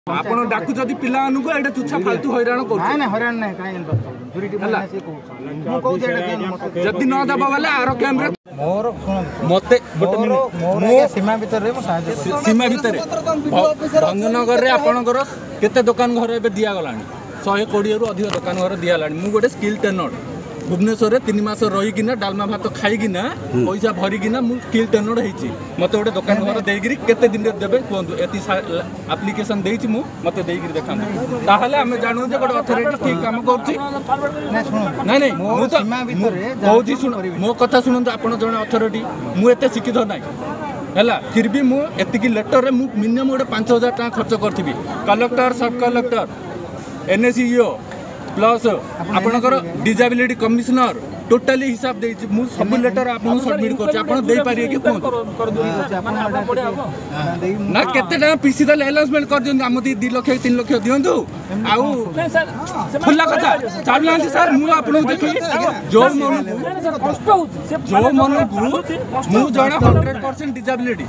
ଆପଣ ଡାକୁଛନ୍ତି ପିଲାମାନଙ୍କୁ ଏଇଟା ତୁଚ୍ଛା ଫାଲତୁ ହଇରାଣ କରୁଛନ୍ତି। ନାଇଁ ହଇରାଣ ନାହିଁ କାଇଁ ଯଦି ନ ଦେବ ବୋଲେ ଆର କ୍ୟାମ୍ପରେ ମୋର ମତେ ସୀମା ଭିତରେ ସୀମା ଭିତରେ ଭଞ୍ଜନଗରରେ ଆପଣଙ୍କର କେତେ ଦୋକାନ ଘର ଏବେ ଦିଆଗଲାଣି 120 ରୁ ଅଧିକ ଦୋକାନ ଘର ଦିଆଗଲାଣି। ମୁଁ ଗୋଟେ ସ୍କିଲ୍ ଟ୍ରେନର भुवनेश्वर 3 मास रहीकिना डालमा भात खाईकिना पैसा भरिकिना मु स्किल ट्रेनर होईची मते गोटे दुकान घर देगिरी केते दिन देबे कोंतु एति एप्लीकेशन देईची मु मते देगिरी देखाम ताहले हमें जानू जे गोटे अथॉरिटी ठीक काम करची नै नै मु तो कहूची सुन मो कथा सुनंतु आपण जण अथॉरिटी मु एते शिक्षित नाही हैला फिर भी मु एतिकी लेटर रे मु मिनिमम गोटे 5000 टका खर्च करथिबी collector sub collector NSEO plus आपनकर डिसेबिलिटी कमिश्नर टोटली हिसाब दे सब लेटर आपन सबमिट कर आपन दे पारिए कि कोन ना केते टाइम पीसी दल अनाउंसमेंट कर दियौ हम 2 लाख 3 लाख दियंतु आउ खुला कथा चालू सर मु आपन देखि जो मन मु जणा 100% डिसेबिलिटी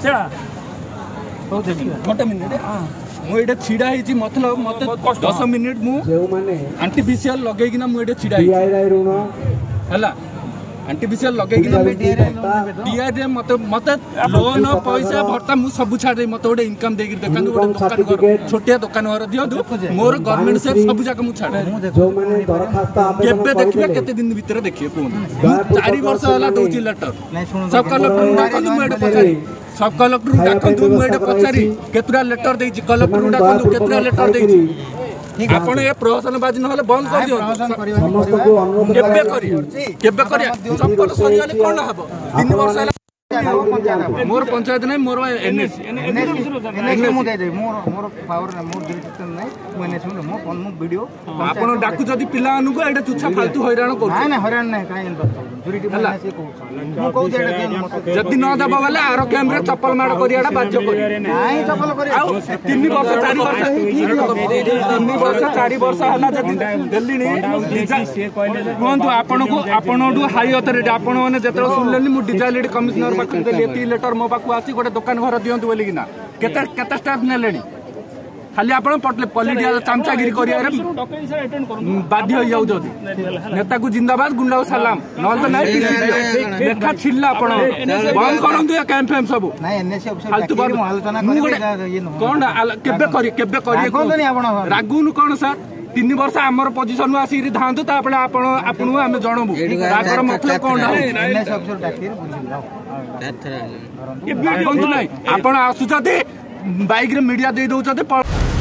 गोटे मिनिट मुझे छिड़ा ही मतलब मत 10 मिनिट मु आर्टिफिशियल लगेकिना मुझे छिड़ा है आर्टिफिशियल लगेकिना डीआर मत मत लोन पैसा भत्ता मु सब छाड़ मत गोटे इनकम देकी देखा गोटे दुकान घर छोटिया दुकान घर दिंतु मोर गवर्नमेंट से सब जाक मु छाड़ केबे देखिए केते दिन भीतर देखिए कहूँ 4 वर्ष है दौची लेटर सब कलेक्टर मुझे पचारि सब कलेक्टर डाकतु मुझे पचारि केतरा लेटर देछि कलेक्टर डाकतु केतरा लेटर देछि आपण ए प्रशासन बाजी न होले बंद कर दियो केबे करी चप्पल सरी गले कोन हबो 3 वर्ष मोर पंचायत नहीं मोर एनएस मु दे दे मोर पावर ना मोर जुरिडिक्शन नहीं मु एनएस मु वीडियो आपण डाकु जदी पिला अनुको एटा तुच्छा फालतू हइराण कर ना हइराण नहीं काई जुरिडी मु से को मु कहू जे जदी न दबा वाला आरो कैमरे चप्पल मार करियाडा बाध्य करी नहीं चप्पल करी 3 वर्ष 4 वर्ष 3 वर्ष 4 वर्ष हला जदी दिल्ली कोंतु आपणडू हाई अथॉरिटी आपण माने जतरा सुनलेनी मु डिसेबिलिटी कमिश्नर पाखु लेटर मो पाखु आसी गोटे दुकान घर दियंतु बोली किना केते स्टाफ नेलेनी खाली आपण पॉलिटिकल चामचागिरी करिया बाध्य हो जाउछथि नेता को जिंदाबाद गुंडा को सलाम नल तो नहीं देखा छिल्ला आपण बंद करंतु या कैंप फैम सब नहीं एनएससी ऑफिसर फालतू बार आलोचना करे कोन केबे करी कोन आपण रागुनु कोन सर 3 वर्ष आमर पोजिशन आसी धांतु तापले आपण आमे जनबु रागर मतलब कोन एनएससी ऑफिसर डाकिर बुझिलाओ नहीं आपण आसुछते बाइक रे मीडिया दे दउछते